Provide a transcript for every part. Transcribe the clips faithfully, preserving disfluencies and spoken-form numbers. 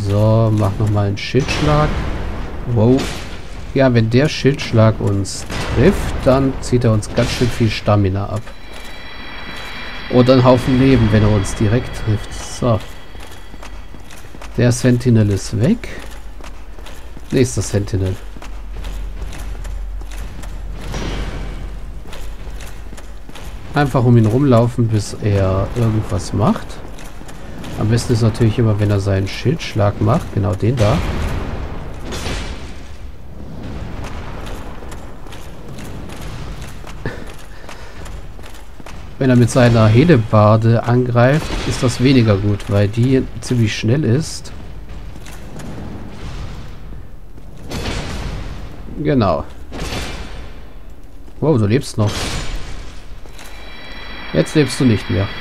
So, mach nochmal einen Schildschlag. Wow. Ja, wenn der Schildschlag uns trifft, dann zieht er uns ganz schön viel Stamina ab. Oder einen Haufen Leben, wenn er uns direkt trifft. So. Der Sentinel ist weg. Nächster Sentinel. Einfach um ihn rumlaufen, bis er irgendwas macht. Am besten ist natürlich immer, wenn er seinen Schildschlag macht. Genau den da. Wenn er mit seiner Hellebarde angreift, ist das weniger gut, weil die ziemlich schnell ist. Genau. Wow, du lebst noch. Jetzt lebst du nicht mehr.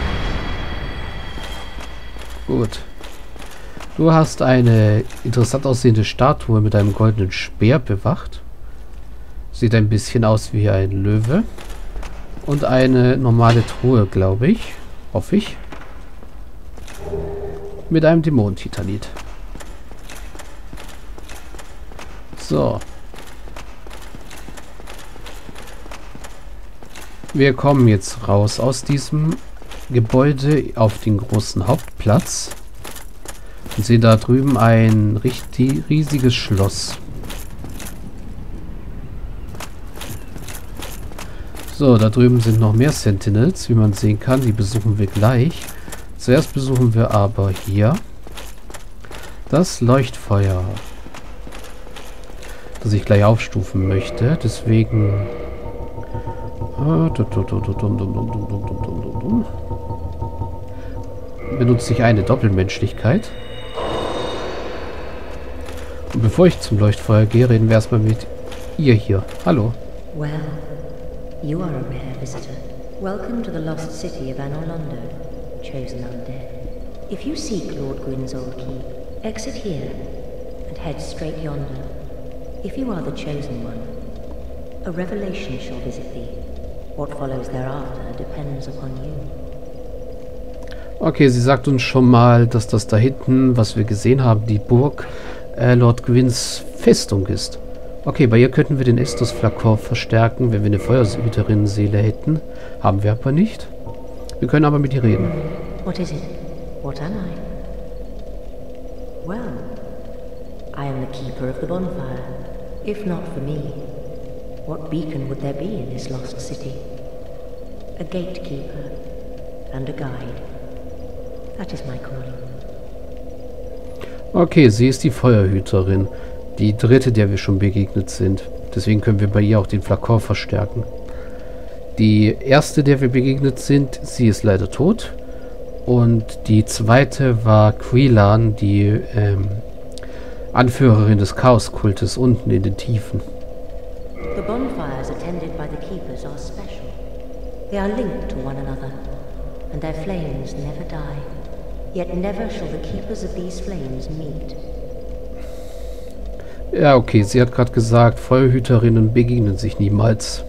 Gut. Du hast eine interessant aussehende Statue mit einem goldenen Speer bewacht. Sieht ein bisschen aus wie ein Löwe. Und eine normale Truhe, glaube ich. Hoffe ich. Mit einem Dämonen-Titanit. So. Wir kommen jetzt raus aus diesem Gebäude auf den großen Hauptplatz. Und sehen da drüben ein richtig riesiges Schloss. So, da drüben sind noch mehr Sentinels, wie man sehen kann. Die besuchen wir gleich. Zuerst besuchen wir aber hier das Leuchtfeuer, das ich gleich aufstufen möchte. Deswegen benutze ich eine Doppelmenschlichkeit. Und bevor ich zum Leuchtfeuer gehe, reden wir erstmal mit ihr hier. Hallo. Well, you are a rare visitor. Welcome to the lost city of Anor Londo, chosen undead. If you seek Lord Gwyn's old keep, exit here and head straight yonder. If you are the chosen one, a revelation shall visit thee. What follows thereafter depends upon you. Okay, sie sagt uns schon mal, dass das da hinten, was wir gesehen haben, die Burg äh, Lord Gwyn's Festung ist. Okay, bei ihr könnten wir den Estus-Flakon verstärken, wenn wir eine Feuerhüterinnen-Seele hätten. Haben wir aber nicht. Wir können aber mit ihr reden. What is it? What am I? Well, I am the keeper of the bonfire. If not for me, what beacon would there be in this lost city? A gatekeeper and a guide. That is my calling. Okay, sie ist die Feuerhüterin. Die dritte, der wir schon begegnet sind. Deswegen können wir bei ihr auch den Flakon verstärken. Die erste, der wir begegnet sind, sie ist leider tot. Und die zweite war Quillan, die ähm, Anführerin des Chaoskultes unten in den Tiefen. The bonfires attended by the keepers are special. They are linked to one another, and their flames never die. Yet never shall the keepers of these flames meet. Ja, okay, sie hat gerade gesagt, Feuerhüterinnen begegnen sich niemals.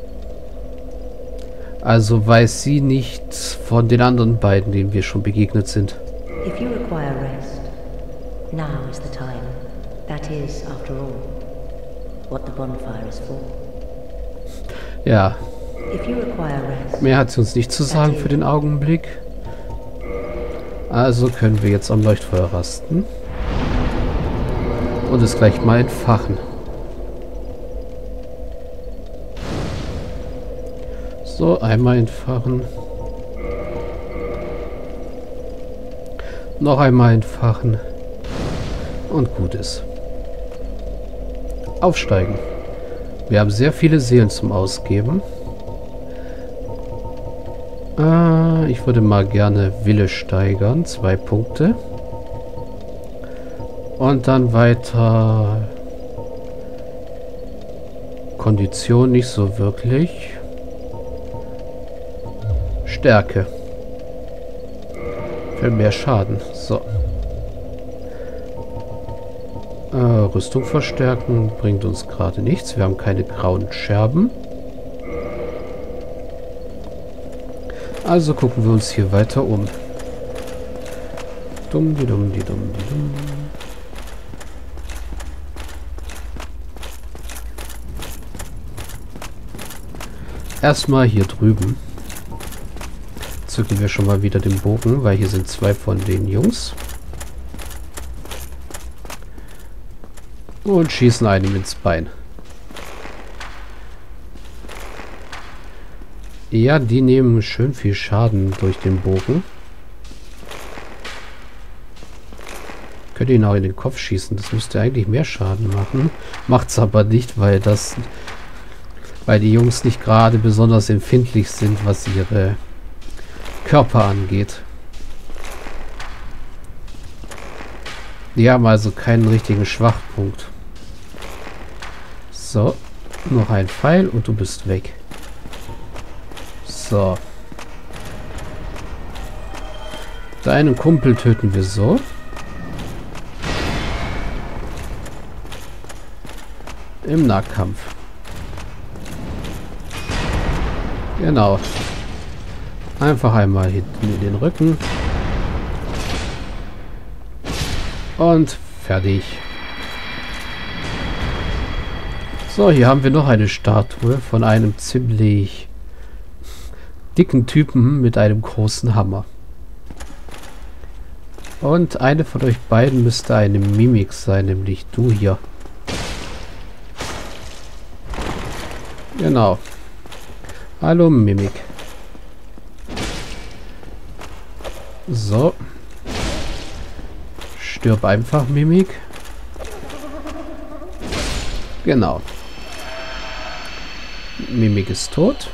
Also weiß sie nichts von den anderen beiden, denen wir schon begegnet sind. If you require rest, now is the time. That is, after all, what the bonfire is for. Ja. If you require rest, Mehr hat sie uns nicht zu sagen für den Augenblick. Also können wir jetzt am Leuchtfeuer rasten. Und es gleich mal entfachen. So, einmal entfachen. Noch einmal entfachen. Und gut ist. Aufsteigen. Wir haben sehr viele Seelen zum Ausgeben. Äh, ich würde mal gerne Wille steigern. Zwei Punkte. Und dann weiter Kondition nicht so wirklich. Stärke. Für mehr Schaden. So. Äh, Rüstung verstärken bringt uns gerade nichts. Wir haben keine grauen Scherben. Also gucken wir uns hier weiter um. Dumm, die dumm, die dumm, die dumm. Erstmal hier drüben zücken wir schon mal wieder den Bogen, weil hier sind zwei von den Jungs. Und schießen einem ins Bein. Ja, die nehmen schön viel Schaden durch den Bogen. Könnt ihr ihn auch in den Kopf schießen. Das müsste eigentlich mehr Schaden machen. Macht's aber nicht, weil das... Weil die Jungs nicht gerade besonders empfindlich sind, was ihre Körper angeht. Die haben also keinen richtigen Schwachpunkt. So, noch ein Pfeil und du bist weg. So. Deinen Kumpel töten wir so. Im Nahkampf. Genau. Einfach einmal hinten in den Rücken. Und fertig. So, hier haben wir noch eine Statue von einem ziemlich dicken Typen mit einem großen Hammer. Und eine von euch beiden müsste eine Mimik sein, nämlich du hier. Genau. Hallo Mimik. So. Stirb einfach, Mimik. Genau. Mimik ist tot.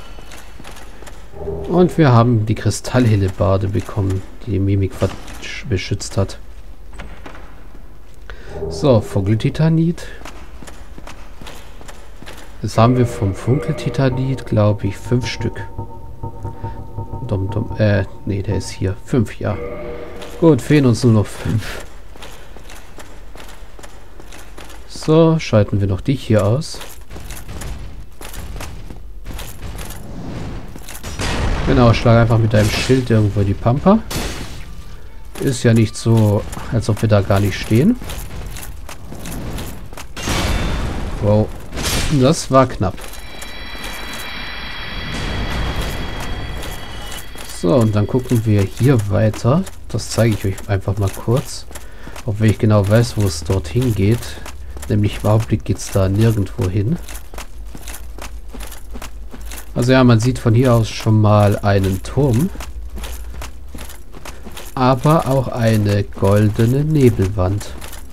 Und wir haben die Kristallhellebarde bekommen, die die Mimik beschützt hat. So, Vogeltitanit. Jetzt haben wir vom Funkeltitanit, glaube ich, fünf Stück. Dum, dum, äh, nee, der ist hier. Fünf, ja. Gut, fehlen uns nur noch fünf. So, schalten wir noch dich hier aus. Genau, schlag einfach mit deinem Schild irgendwo die Pampa. Ist ja nicht so, als ob wir da gar nicht stehen. Wow. Das war knapp. So, und dann gucken wir hier weiter. Das zeige ich euch einfach mal kurz. Obwohl ich genau weiß, wo es dorthin geht. Nämlich im Augenblick geht es da nirgendwo hin. Also ja, man sieht von hier aus schon mal einen Turm. Aber auch eine goldene Nebelwand.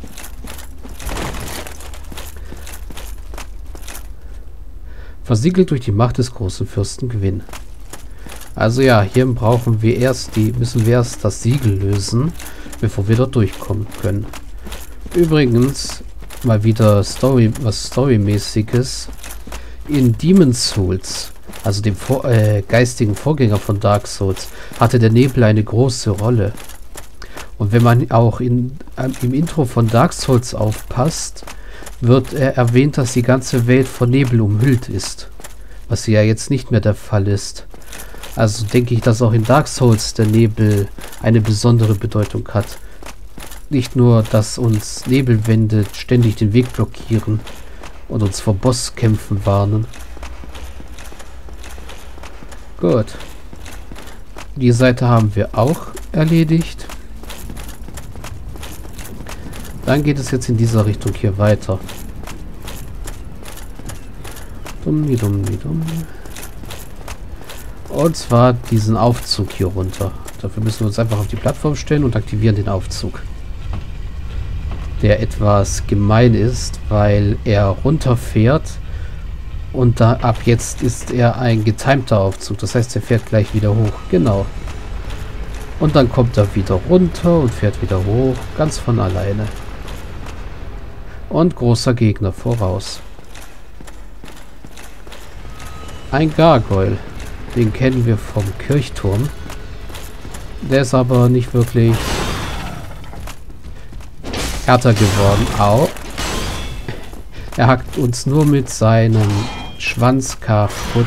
Versiegelt durch die Macht des großen Fürsten Gwyn. Also ja, hier brauchen wir erst die, müssen wir erst das Siegel lösen, bevor wir dort durchkommen können. Übrigens, mal wieder Story, was Storymäßiges. In Demon's Souls, also dem Vor äh, geistigen Vorgänger von Dark Souls, hatte der Nebel eine große Rolle. Und wenn man auch in, äh, im Intro von Dark Souls aufpasst, wird er erwähnt, dass die ganze Welt von Nebel umhüllt ist. Was ja jetzt nicht mehr der Fall ist. Also denke ich, dass auch in Dark Souls der Nebel eine besondere Bedeutung hat. Nicht nur, dass uns Nebelwände ständig den Weg blockieren und uns vor Bosskämpfen warnen. Gut. Die Seite haben wir auch erledigt. Dann geht es jetzt in dieser Richtung hier weiter. Dumm, die dumm, die dumm. Und zwar diesen Aufzug hier runter. Dafür müssen wir uns einfach auf die Plattform stellen und aktivieren den Aufzug. Der etwas gemein ist, weil er runterfährt und da ab jetzt ist er ein getimter Aufzug. Das heißt, er fährt gleich wieder hoch. Genau. Und dann kommt er wieder runter und fährt wieder hoch. Ganz von alleine. Und großer Gegner voraus. Ein Gargoyle. Den kennen wir vom Kirchturm. Der ist aber nicht wirklich härter geworden. Au. Er hackt uns nur mit seinem Schwanz kaputt.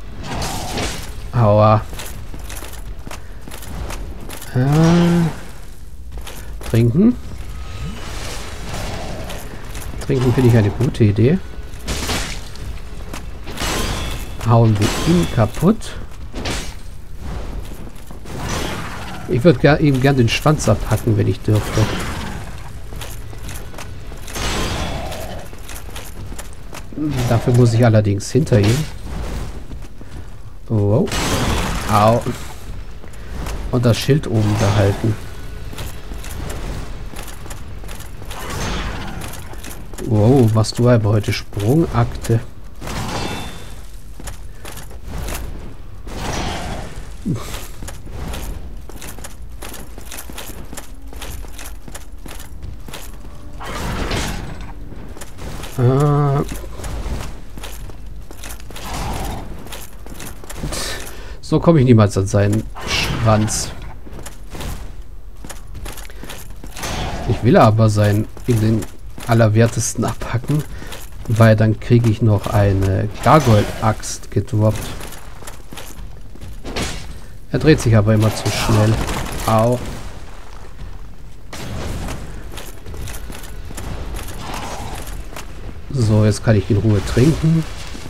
Aua. Äh, trinken. Trinken finde ich eine gute Idee. Hauen wir ihn kaputt. Ich würde ger ihm gern den Schwanz abhacken, wenn ich dürfte. Dafür muss ich allerdings hinter ihm. Wow. Au. Und das Schild oben behalten. Wow, machst du aber heute Sprungakte. Ah. So komme ich niemals an seinen Schwanz. Ich will aber seinen in den Allerwertesten abhacken, weil dann kriege ich noch eine Gargoyle-Axt gedroppt. Er dreht sich aber immer zu schnell. Au. So, jetzt kann ich in Ruhe trinken.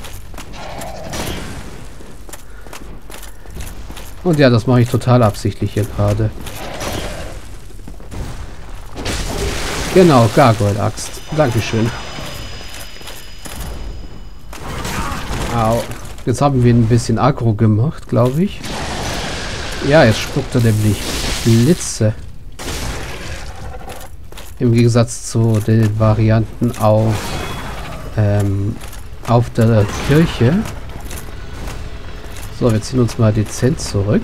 Und ja, das mache ich total absichtlich hier gerade. Genau, Gargoyle-Axt. Dankeschön. Au. Jetzt haben wir ein bisschen aggro gemacht, glaube ich. Ja, jetzt spuckt er nämlich Blitze. Im Gegensatz zu den Varianten auf, ähm, auf der Kirche. So, wir ziehen uns mal dezent zurück.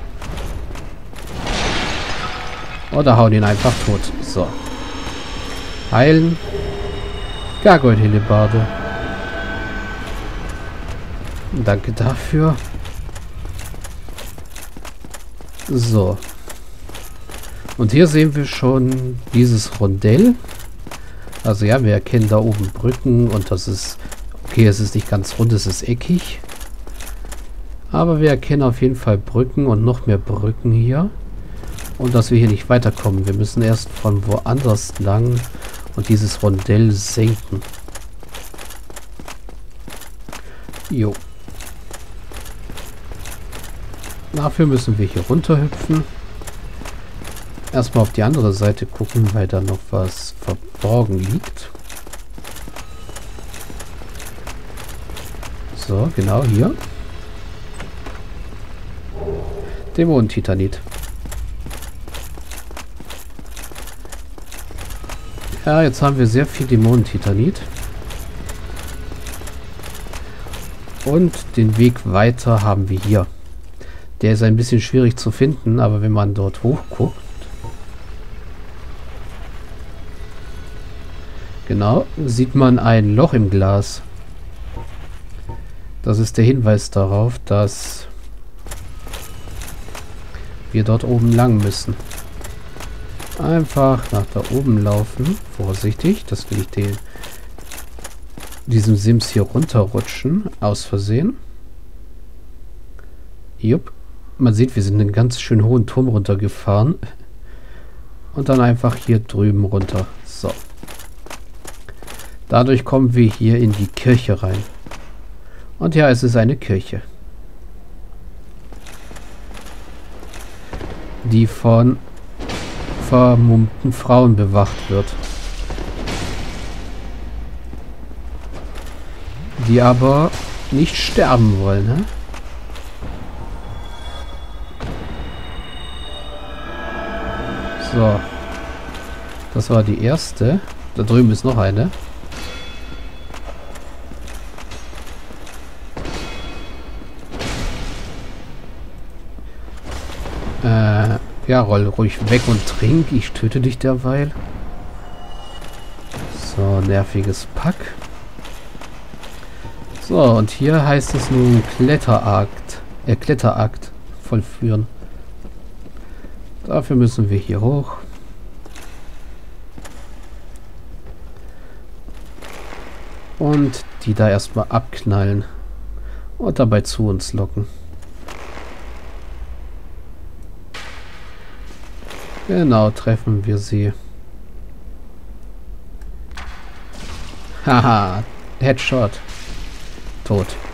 Oder hauen ihn einfach tot. So. Heilen. Gargoyle-Hellebarde. Danke dafür. So. Und hier sehen wir schon dieses Rondell. Also ja, wir erkennen da oben Brücken und das ist... Okay, es ist nicht ganz rund, es ist eckig. Aber wir erkennen auf jeden Fall Brücken und noch mehr Brücken hier. Und dass wir hier nicht weiterkommen. Wir müssen erst von woanders lang und dieses Rondell senken. Jo. Dafür müssen wir hier runterhüpfen. Erstmal auf die andere Seite gucken, weil da noch was verborgen liegt. So, genau hier. Dämonentitanit. Ja, jetzt haben wir sehr viel Dämonentitanit. Und den Weg weiter haben wir hier. Der ist ein bisschen schwierig zu finden, aber wenn man dort hochguckt. Genau, sieht man ein Loch im Glas. Das ist der Hinweis darauf, dass wir dort oben lang müssen. Einfach nach da oben laufen. Vorsichtig, dass wir nicht den, diesem Sims hier runterrutschen. Aus Versehen. Jupp. Man sieht, wir sind einen ganz schön hohen Turm runtergefahren. Und dann einfach hier drüben runter. So. Dadurch kommen wir hier in die Kirche rein. Und ja, es ist eine Kirche. Die von vermummten Frauen bewacht wird. Die aber nicht sterben wollen, ne? So. Das war die erste. Da drüben ist noch eine. Äh, ja, roll ruhig weg und trink. Ich töte dich derweil. So, nerviges Pack. So, und hier heißt es nun Kletterakt. Äh, Kletterakt vollführen. Dafür müssen wir hier hoch. Und die da erstmal abknallen. Und dabei zu uns locken. Genau, treffen wir sie. Haha, Headshot. Tot.